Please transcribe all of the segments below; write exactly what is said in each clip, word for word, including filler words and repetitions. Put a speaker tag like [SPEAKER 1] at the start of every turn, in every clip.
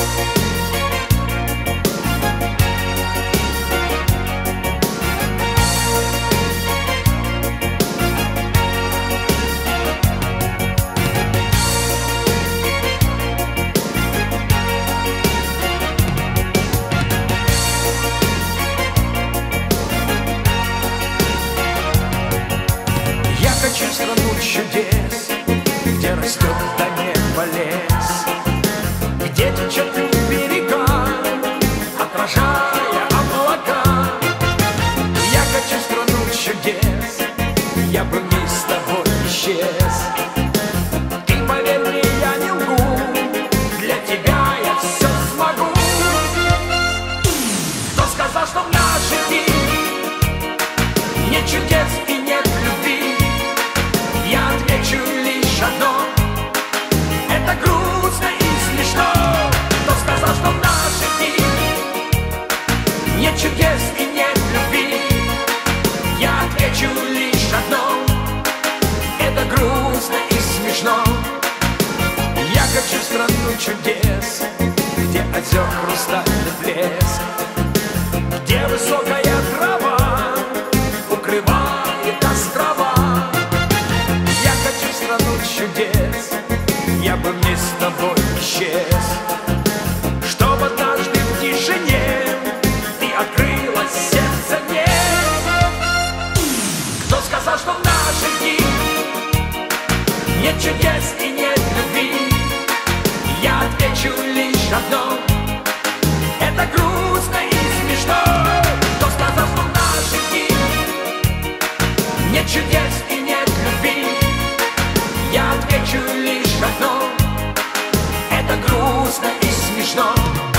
[SPEAKER 1] Хочу в страну чудес, где растет до неба лес, где течет берега, отражая облака. Я хочу в страну чудес, я бы вместе с тобой исчез. Ты поверь мне, я не лгу, для тебя я все смогу. Кто сказал, что в наши дни нет чудес и нет любви? Я отвечу лишь одно: это грустно и смешно. Кто сказал, что в наши дни нет чудес и нет любви? Я отвечу лишь одно: это грустно и смешно. Я хочу в страну чудес, где озер хрустальный блеск, где высокая трава укрывает острова. Чудес, я бы вместе с тобой исчез, чтобы однажды в тишине ты открылась сердце мне. Кто сказал, что в наши дни нет чудес и нет любви? Я отвечу лишь одно: это грустно и смешно. Кто сказал, что в наши дни нет чудес и нет любви? Я отвечу лишь одно: это грустно и смешно.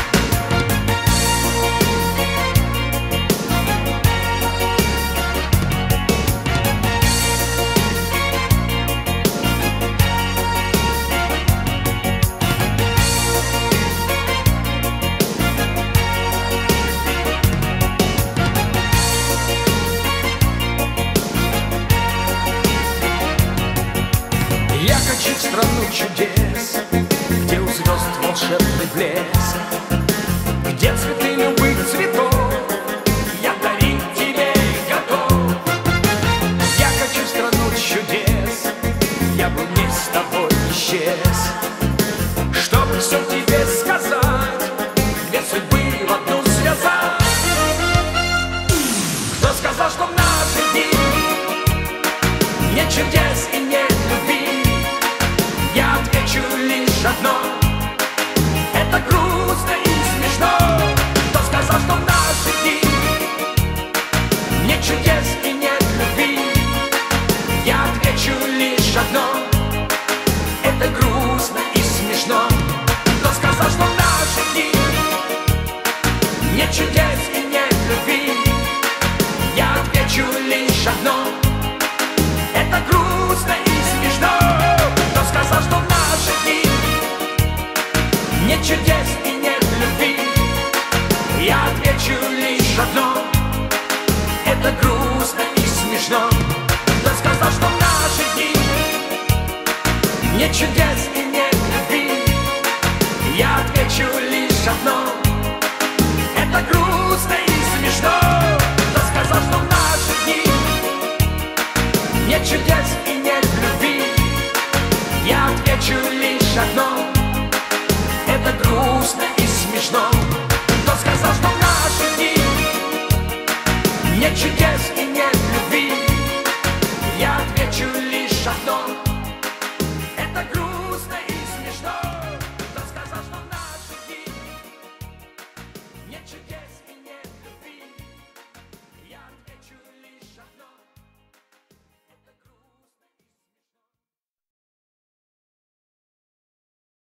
[SPEAKER 1] Я хочу в страну чудес, где у звезд волшебный блеск, где цветы любых цветов я дарить тебе готов. Я хочу в страну чудес, я бы вместе с тобой исчез, чтобы все тебе сказать, две судьбы в одну связать. Кто сказал, что в наши дни нет чудес и нет любви? Я отвечу лишь одно: это грустно и смешно. Кто сказал, что в наши дни нет чудес и нет любви? Я отвечу лишь одно: это грустно и смешно. Кто сказал, что в наши дни нет чудес и нет любви? Я отвечу лишь одно: это грустно и смешно. Кто сказал, что в наши дни нет чудес и нет любви? Я отвечу лишь одно: это грустно и смешно. Кто сказал, что в наши дни нет чудес и нет любви? Я отвечу лишь одно: это грустно и смешно. Кто сказал, что в наши дни нет чудес и нет любви? Я отвечу лишь одно: это грустно и смешно. Кто сказал, что в наши дни нет чудес и нет любви? Я отвечу лишь одно: